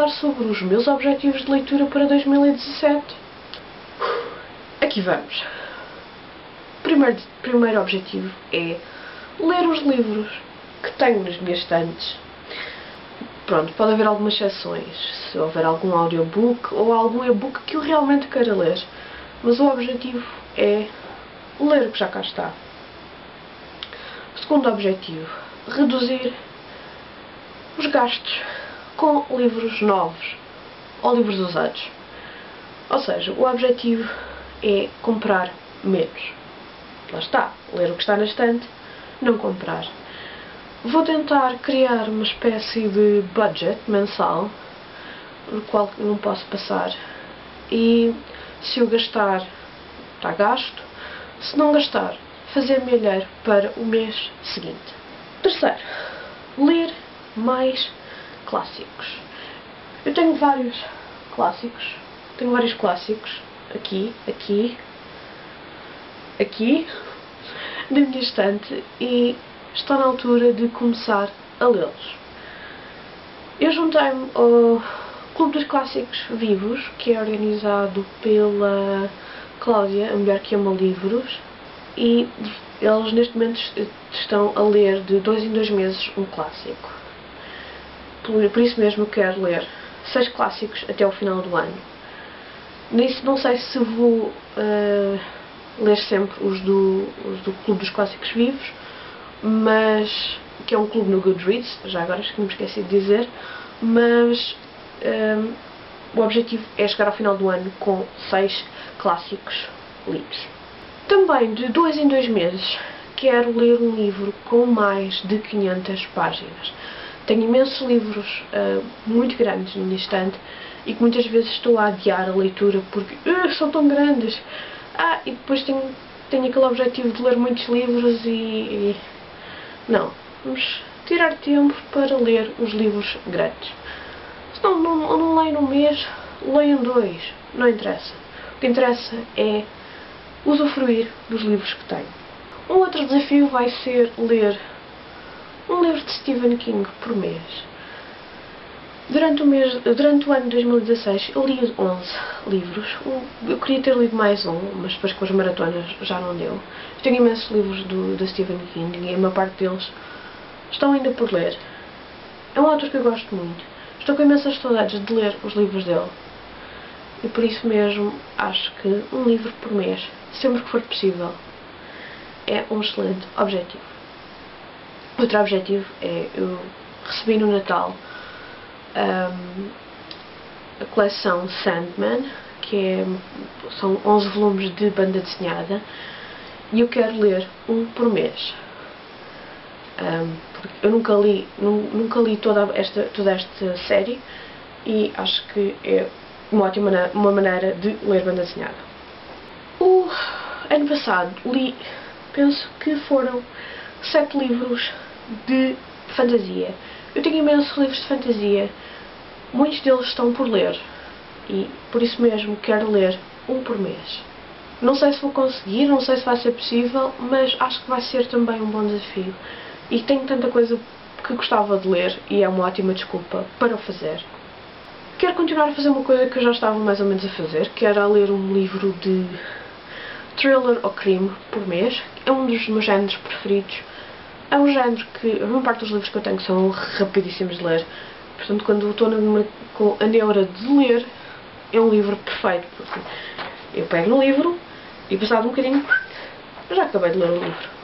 falar sobre os meus objetivos de leitura para 2017. Aqui vamos. Primeiro objetivo é ler os livros que tenho nas minhas estantes. Pronto, pode haver algumas exceções, se houver algum audiobook ou algum e-book que eu realmente queira ler. Mas o objetivo é ler o que já cá está. Segundo objetivo, reduzir os gastos com livros novos ou livros usados. Ou seja, o objetivo é comprar menos. Lá está, ler o que está na estante, não comprar. Vou tentar criar uma espécie de budget mensal, no qual não posso passar. E se eu gastar, está gasto. Se não gastar, fazer milheiro para o mês seguinte. Terceiro, ler mais clássicos. Eu tenho vários clássicos. Tenho vários clássicos aqui, na minha estante, e está na altura de começar a lê-los. Eu juntei-me ao Clube dos Clássicos Vivos, que é organizado pela Cláudia, a mulher que ama livros, e eles neste momento estão a ler de 2 em 2 meses um clássico. Por isso mesmo eu quero ler 6 clássicos até ao final do ano. Nisso não sei se vou ler sempre os do Clube dos Clássicos Vivos, mas que é um clube no Goodreads, já agora acho que me esqueci de dizer, mas o objetivo é chegar ao final do ano com 6 clássicos lidos. Também de 2 em 2 meses quero ler um livro com mais de 500 páginas. Tenho imensos livros muito grandes na minha estante e que muitas vezes estou a adiar a leitura porque são tão grandes. E depois tenho aquele objetivo de ler muitos livros e não, vamos tirar tempo para ler os livros grandes. Se não leio num mês, leio em 2, não interessa. O que interessa é usufruir dos livros que tenho. Um outro desafio vai ser ler um livro de Stephen King por mês. Durante o ano de 2016 eu li 11 livros. Eu queria ter lido mais um, mas depois com as maratonas já não deu. Eu tenho imensos livros do Stephen King e a maior parte deles estão ainda por ler. É um autor que eu gosto muito. Estou com imensas saudades de ler os livros dele. E por isso mesmo acho que um livro por mês, sempre que for possível, é um excelente objetivo. Outro objetivo é, eu recebi no Natal a coleção Sandman, que são 11 volumes de banda desenhada, e eu quero ler um por mês. Porque eu nunca li toda esta série e acho que é uma maneira de ler banda desenhada. O ano passado li, penso que foram 7 livros de fantasia. Eu tenho imensos livros de fantasia, muitos deles estão por ler e por isso mesmo quero ler um por mês. Não sei se vou conseguir, não sei se vai ser possível, mas acho que vai ser também um bom desafio. E tenho tanta coisa que gostava de ler e é uma ótima desculpa para o fazer. Quero continuar a fazer uma coisa que eu já estava mais ou menos a fazer, que era ler um livro de thriller ou crime por mês. É um dos meus géneros preferidos. É um género que a maior parte dos livros que eu tenho são rapidíssimos de ler. Portanto, quando estou com a neura de ler, é um livro perfeito. Porque eu pego no livro e passado um bocadinho, já acabei de ler o livro.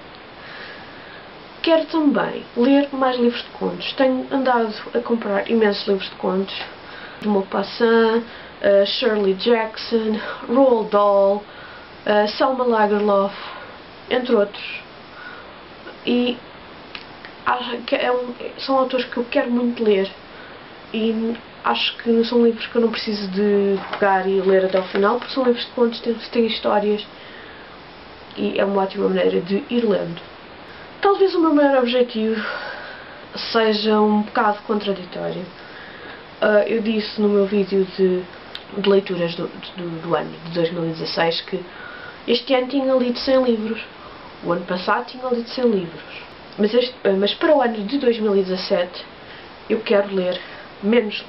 Quero também ler mais livros de contos. Tenho andado a comprar imensos livros de contos. De Maupassant, Shirley Jackson, Roald Dahl, Selma Lagerlöf, entre outros. E acho que são autores que eu quero muito ler. E acho que são livros que eu não preciso de pegar e ler até ao final, porque são livros de contos, têm histórias e é uma ótima maneira de ir lendo. Talvez o meu maior objetivo seja um bocado contraditório. Eu disse no meu vídeo de leituras do ano de 2016 que este ano tinha lido 100 livros. O ano passado tinha lido 100 livros. Mas para o ano de 2017 eu quero ler menos livros.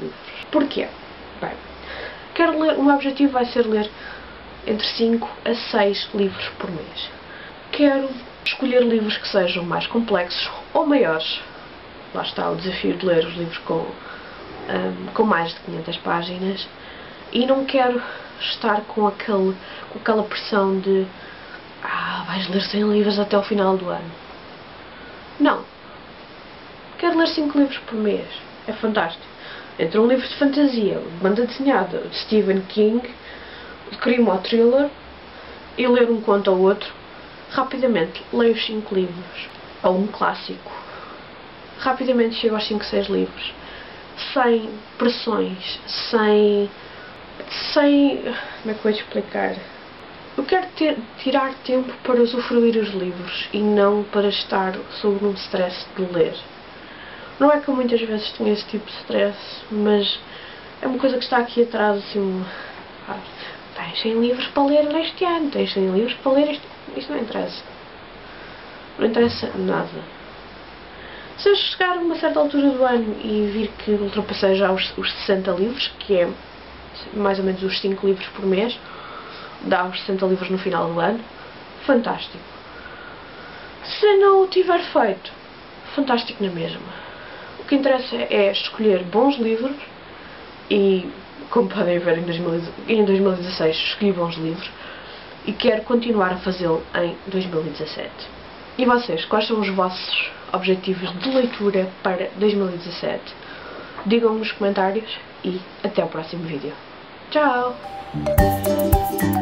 Porquê? Bem, quero ler, o meu objetivo vai ser ler entre 5 a 6 livros por mês. Quero escolher livros que sejam mais complexos ou maiores. Lá está o desafio de ler os livros com mais de 500 páginas. E não quero estar com aquela pressão de vais ler 100 livros até o final do ano. Não. Quero ler 5 livros por mês. É fantástico. Entre um livro de fantasia, de banda desenhada, de Stephen King, de crime ou thriller, e ler um conto ou outro, rapidamente leio os 5 livros. Ou um clássico. Rapidamente chego aos 5, 6 livros. Sem pressões, sem... Como é que eu vou explicar? Eu quero tirar tempo para usufruir os livros e não para estar sob um stress de ler. Não é que eu muitas vezes tenho esse tipo de stress, mas é uma coisa que está aqui atrás, assim... tens 100 livros para ler neste ano, tens 100 livros para ler este ano. Isso não interessa. Não interessa nada. Se eu chegar a uma certa altura do ano e vir que ultrapassei já os 60 livros, que é mais ou menos os 5 livros por mês, dá os 60 livros no final do ano, fantástico. Se não o tiver feito, fantástico na mesma. O que interessa é escolher bons livros e, como podem ver, em 2016 escolhi bons livros e quero continuar a fazê-lo em 2017. E vocês, quais são os vossos objetivos de leitura para 2017? Digam-me nos comentários e até o próximo vídeo. Tchau!